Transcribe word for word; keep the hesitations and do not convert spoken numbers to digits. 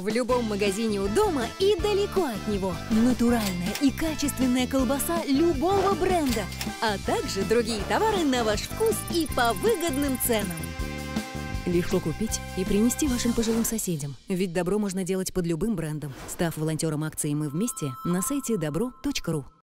В любом магазине у дома и далеко от него. Натуральная и качественная колбаса любого бренда, а также другие товары на ваш вкус и по выгодным ценам. Легко купить и принести вашим пожилым соседям. Ведь добро можно делать под любым брендом. Став волонтером акции «Мы вместе» на сайте добро точка ру.